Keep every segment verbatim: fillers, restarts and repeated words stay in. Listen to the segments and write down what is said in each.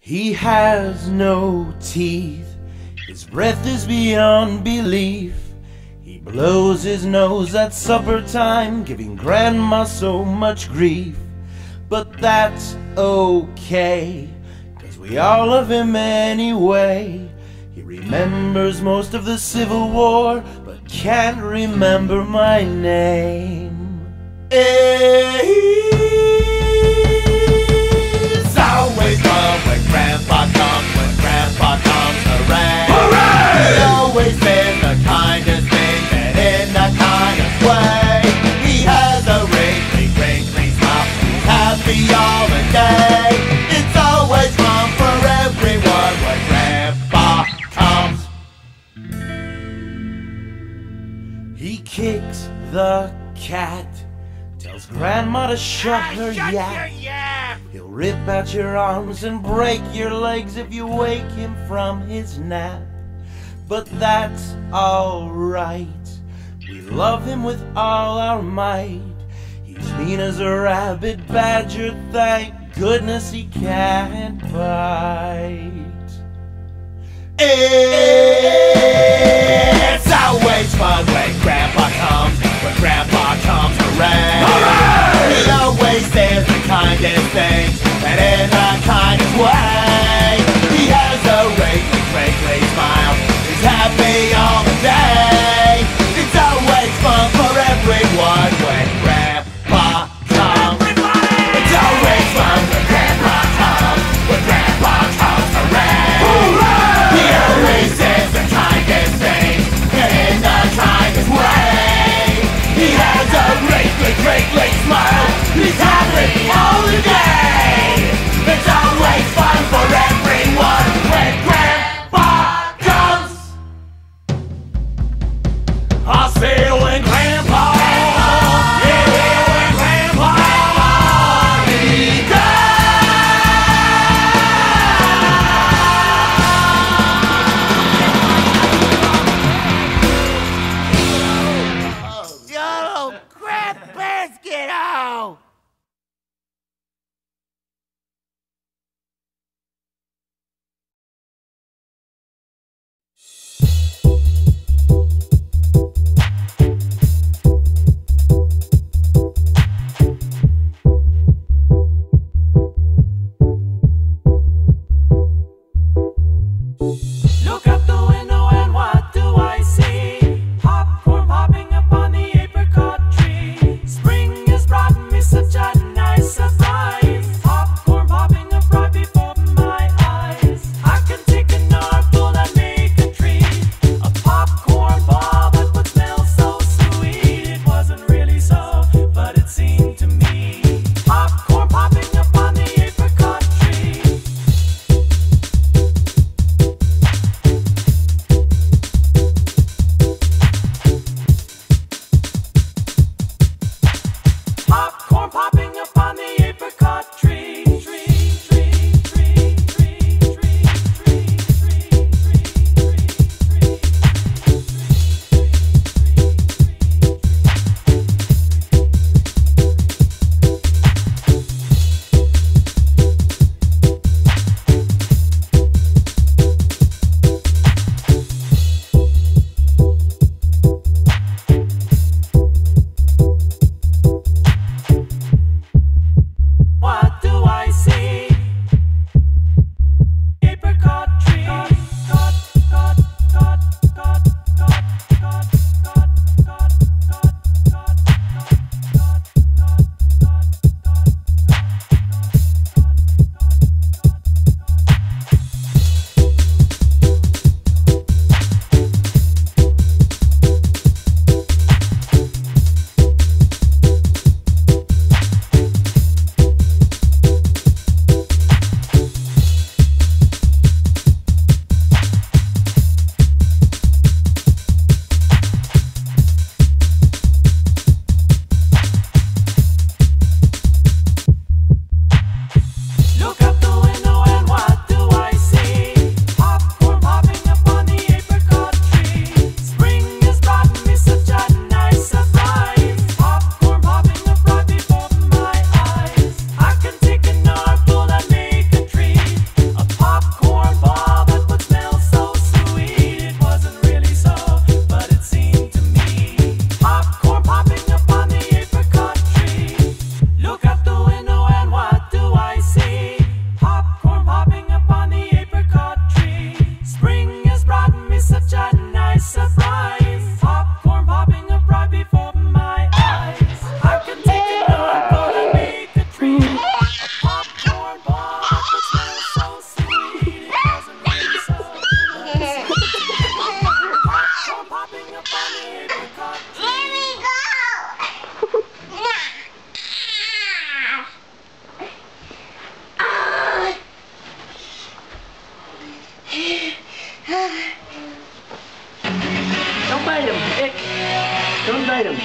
He has no teeth, his breath is beyond belief. He blows his nose at supper time, giving grandma so much grief. But that's okay, 'cause we all love him anyway. He remembers most of the Civil War, but can't remember my name. It's always fun when Grandpa comes, when Grandpa comes, hooray! Hooray! He always says the kindest things and in the kindest way. He has a wrinkly, wrinkly smile, he's happy all the day. It's always fun for everyone when Grandpa comes. He kicks the cat, tells Grandma to shut ah, her shut yap. Your yap. He'll rip out your arms and break your legs if you wake him from his nap. But that's alright, we love him with all our might. He's mean as a rabid badger, thank goodness he can't bite. It's always fun when Grandpa comes, when Grandpa comes, hooray! Hooray! He always says the kindest things, and in the kindest way. He has a wrinkly, wrinkly smile, he's happy all the day. It's always fun for everyone when Grandpa comes. Everybody! It's always fun when Grandpa comes, when Grandpa comes, hooray! Hooray! He always says the kindest things, and in the kindest way. He has a wrinkly, wrinkly smile, he's happy all the day. It's always item.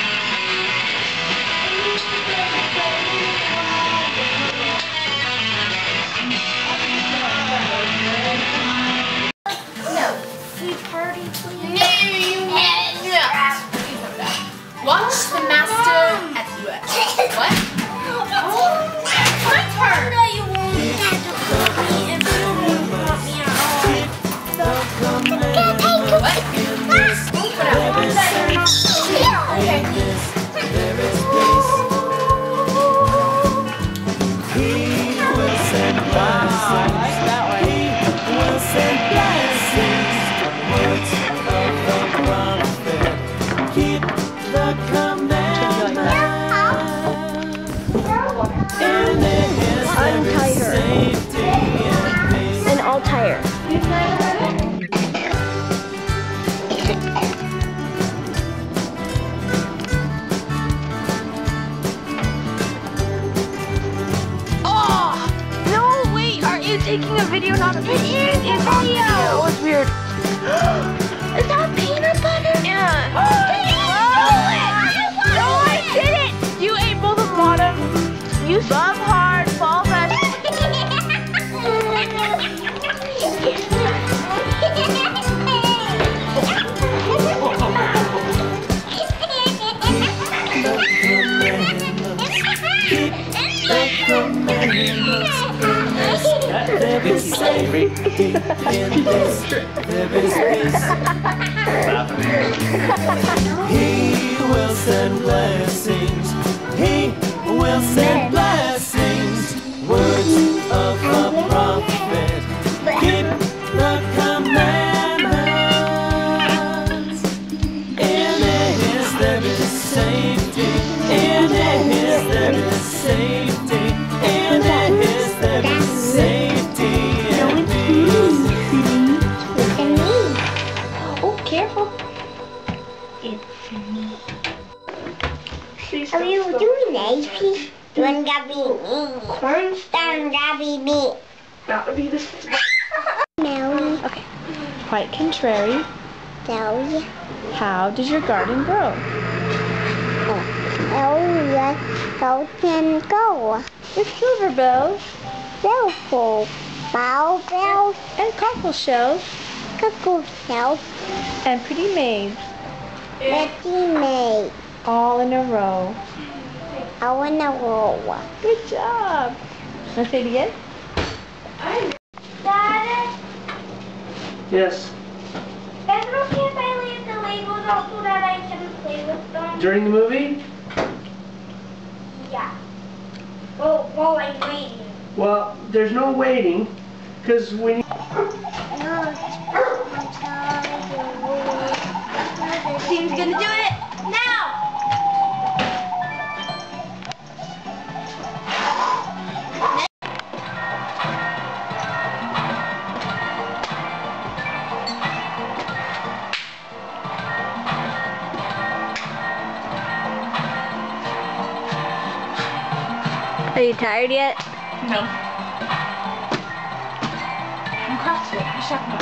Watch the master at the what? My turn. No, you won't have to put me if you won't put me out. What? Okay. He will send blessings. He will send blessings. Words of the prophet. Keep the commandment. And there is every safety and peace. And all tired. Taking a video, not a picture. It is a video. Oh, it's weird. Is that peanut butter? Yeah. Oh, no, I did it. You ate both of the bottom. You love hard, fall fast. There is safety in this. There is peace. He will send blessings. He will send blessings. Words of the prophet. Keep the commandments. In His there is safety. In His there is safety. In His there is safety. Careful. It's me. Are you doing Navy? You want to be me? Cornstar and be me. That would be this. Melly. Okay. Quite contrary. Melly. How does your garden grow? Oh, yes. Go can go. With silver bells Beautiful. Bow bells. and cockle shells Cuckoo shells. and pretty maids, Betty made. all in a row. I want to roll. Good job. Let's say it again. Dad, Yes. Pedro can't I leave the Legos out so that I can play with them? During the movie? Yeah. Well, while I'm waiting. Well, there's no waiting, because when Team's gonna do it now. Are you tired yet? No. I'm CrossFit. I shot my.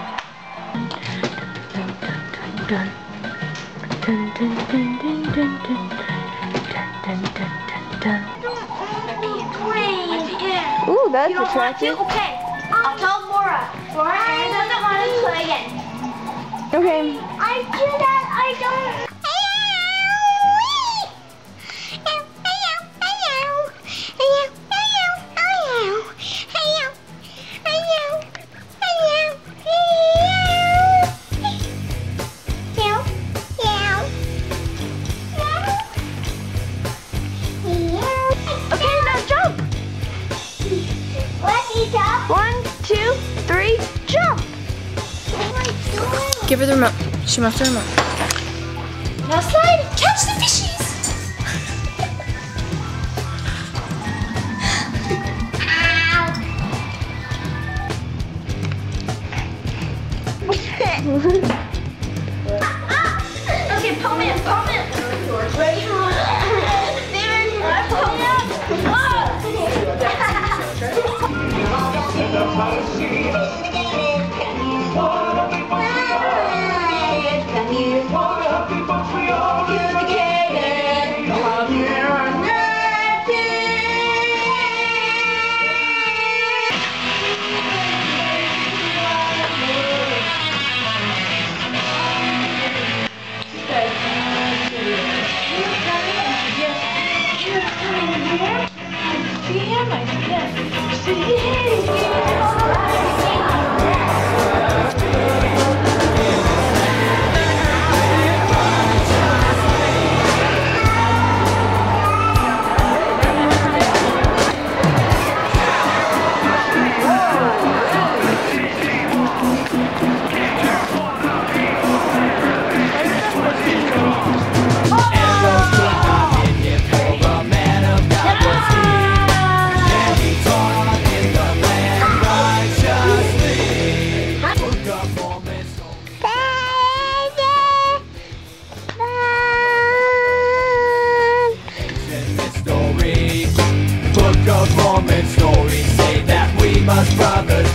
Dun, dun, dun, dun, dun, dun, dun, dun, dun, dun, dun. Ooh, that's You don't want to? attractive. Okay. I'll tell Laura. Laura Aaron doesn't want to play again. Okay. I do that. I don't. One, two, three, jump! Give her the remote. She must have the remote. Now slide. Catch the fishies. Okay, palm in, palm in. Ready? Steven, palm in. What a happy bunch we all Father's